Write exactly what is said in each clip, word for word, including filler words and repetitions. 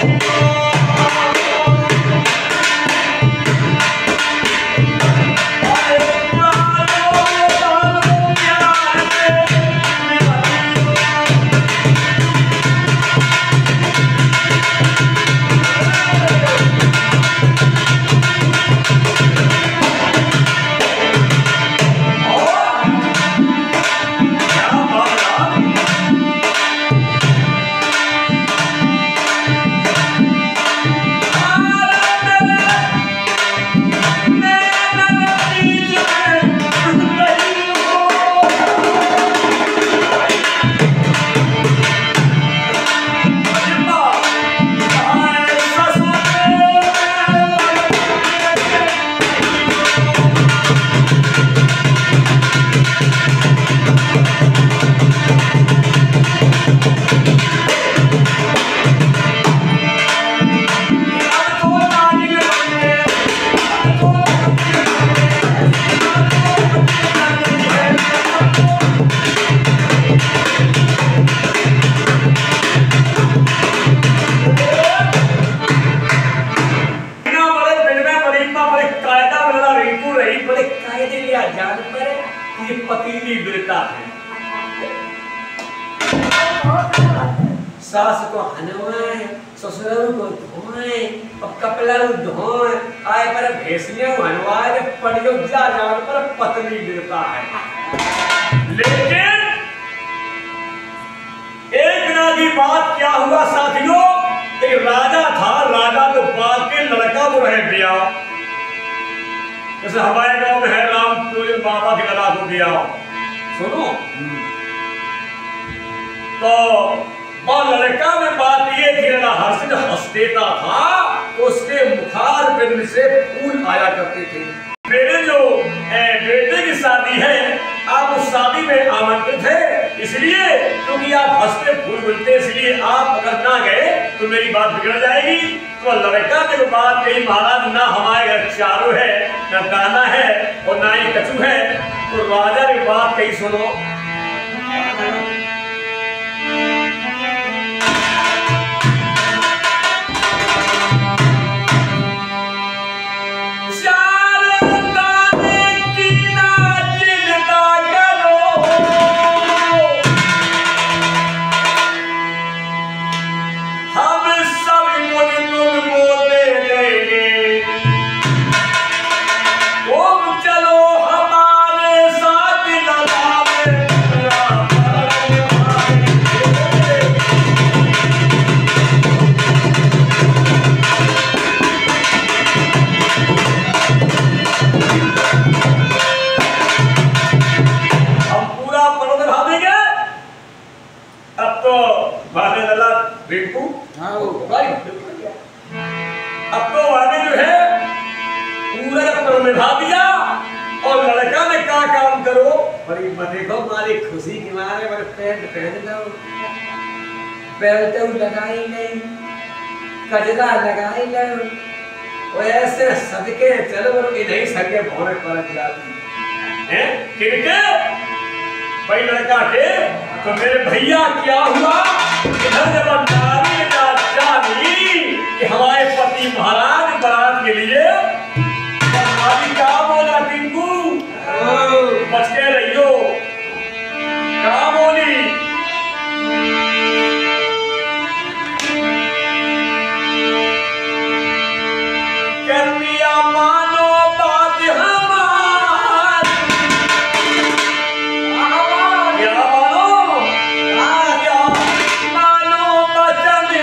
सास को हनवाए, ससुर को धोए, और कपड़ा धोए, आए पर भेसियां हनवाए, पड़ियों जा जान पर पत्नी गिरता है। लेकिन एक दिना की बात क्या हुआ साथियों, एक राजा था, राजा तो बाप के लड़का वो रह गया, जैसे हमारे गांव में है राम पूजन बाबा की लड़ा को गया, सुनो। तो और लड़का में बात ये थी ना, हर्षित हंस देता था, उसके मुखार बिंद से फूल आया करते थे। मेरे जो बेटे की शादी है, आप उस शादी में आमंत्रित है, इसलिए क्योंकि आप हंसते फूल मिलते, इसलिए आप अगर ना गए तो मेरी बात बिगड़ जाएगी। तो लड़का ने वो बात कही, महाराज ना हमारे घर चारों है, ना दाना है और ना ही कचू है। तो राजा ने बात कही, सुनो अब तो वाले जो है पूरा पर निभा दिया। और लड़का ने क्या काम करो, बड़ी देखो हमारी खुशी के मारे मेरे पैंट पहन लो, बेल्ट लगाई नहीं, कजरा लगाई लो, ऐसे सदके चलो इन्हीं सके भोरे पर जाती हैं किनके भाई लड़का के। तो मेरे भैया क्या हुआ, इधर जब नारी ना जानी कि हमारे पति महाराज बारात के लिए क्या बोला, टिंकू बच के रहियो, क्या बोली, कन्या मानो बात हमारी, क्या मानो, क्या मानो बचन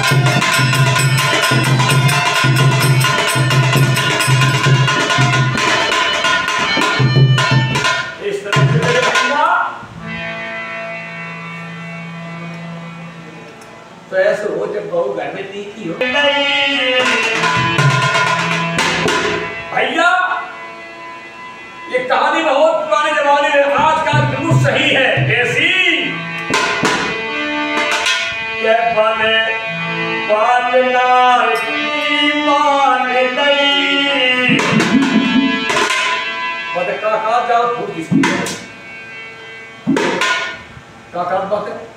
इस तरह से मेरे भैया तो ऐसे हो जब बहू घर में तीखी हो। भैया ये कहानी बहुत पुराने जमाने में, आज का बिल्कुल सही है। ऐसी के बने बादनार की मान नहीं बद काका जाओ फूट किसकी काका बात है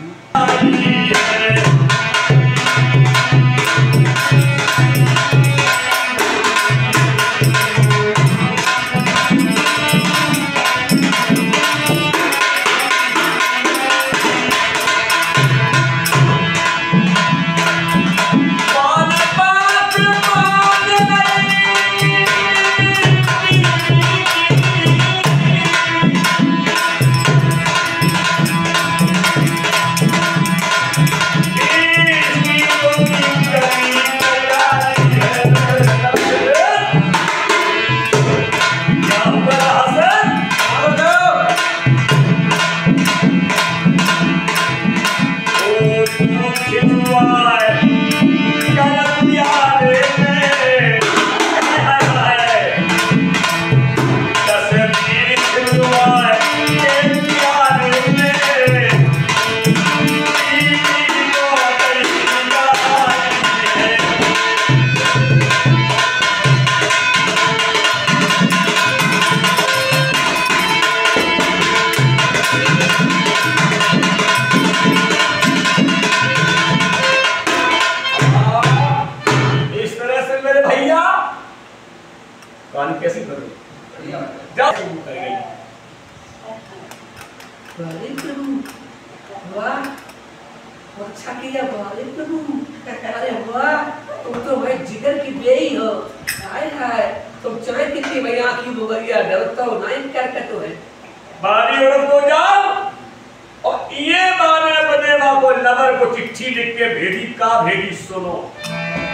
कैसे करो वाह अच्छा किया बाले प्रभु। अरे वाह तुम तो भाई जिगर की बेई हो। हाय हाय तुम चाय कितनी भाई आंखी बुगरिया डरता हो ना क्या कहते हो बारी औरत को जाओ और ये बारे बदेवा को लवर को चिट्ठी लिख के भेजी का भेजी सुनो।